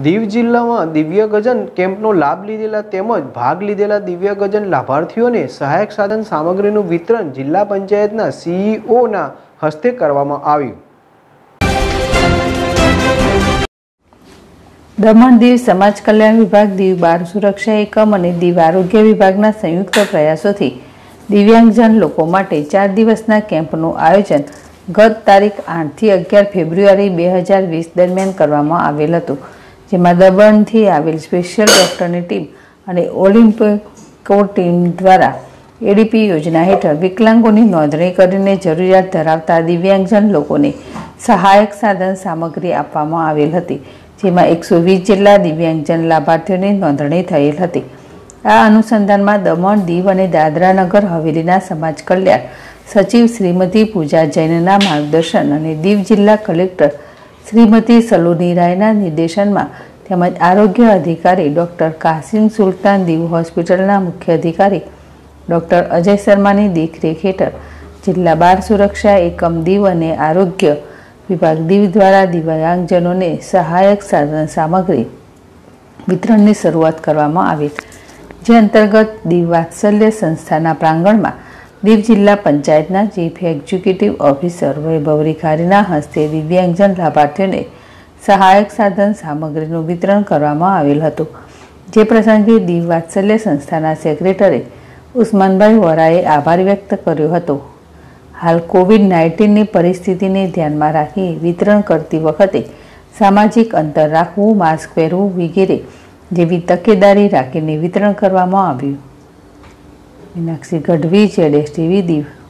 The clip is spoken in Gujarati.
દીવ જિલ્લામાં દિવ્યગજન કેમ્પનો લાભ લીધેલા તેમજ ભાગ લીધેલા દિવ્યગજન લાભાર્થીઓને સહાયક સાધન સામગ્રીનું વિતરણ જિલ્લા પંચાયતના સીઈઓના હસ્તે કરવામાં આવ્યું। દમણ દીવ સમાજ કલ્યાણ વિભાગ, દીવ બાળ સુરક્ષા એકમ અને દીવ આરોગ્ય વિભાગના સંયુક્ત પ્રયાસોથી દિવ્યાંગજન લોકો માટે 4 દિવસના કેમ્પનું આયોજન ગત તારીખ 8 થી 11 ફેબ્રુઆરી 2020 દરમિયાન કરવામાં આવેલ હતું, જેમાં દમણથી આવેલ સ્પેશિયલ ડોક્ટરની ટીમ અને ઓલિમ્પિકો ટીમ દ્વારા એડીપી યોજના હેઠળ વિકલાંગોની નોંધણી કરીને જરૂરિયાત ધરાવતા દિવ્યાંગજન લોકોને સહાયક સાધન સામગ્રી આપવામાં આવેલ હતી, જેમાં 120 જેટલા દિવ્યાંગજન લાભાર્થીઓની નોંધણી થયેલ હતી। આ અનુસંધાનમાં દમણ, દીવ અને દાદરા નગર હવેલીના સમાજ કલ્યાણ સચિવ શ્રીમતી પૂજા જૈનના માર્ગદર્શન અને દીવ જિલ્લા કલેક્ટર શ્રીમતી સલોની રાયના નિર્દેશનમાં તેમજ આરોગ્ય અધિકારી ડૉક્ટર કાસિમ સુલતાન, દીવ હોસ્પિટલના મુખ્ય અધિકારી ડૉક્ટર અજય શર્માની દેખરેખ હેઠળ જિલ્લા બાળ સુરક્ષા એકમ દીવ અને આરોગ્ય વિભાગ દીવ દ્વારા દિવ્યાંગજનોને સહાયક સાધન સામગ્રી વિતરણની શરૂઆત કરવામાં આવી, જે અંતર્ગત દીવ વાત્સલ્ય સંસ્થાના પ્રાંગણમાં દીવ જિલ્લા પંચાયતના ચીફ એક્ઝિક્યુટિવ ઓફિસર વૈભવ રીખારીના હસ્તે દિવ્યાંગજન લાભાર્થીઓને સહાયક સાધન સામગ્રીનું વિતરણ કરવામાં આવેલ હતું, જે પ્રસંગે દીવ વાત્સલ્ય સંસ્થાના સેક્રેટરી ઉસ્માનભાઈ વોરાએ આભાર વ્યક્ત કર્યો હતો। હાલ કોવિડ-19ની પરિસ્થિતિને ધ્યાનમાં રાખી વિતરણ કરતી વખતે સામાજિક અંતર રાખવું, માસ્ક પહેરવું વગેરે જેવી તકેદારી રાખીને વિતરણ કરવામાં આવ્યું। મીનાક્ષી ગઢવી, ZSTV દીવ।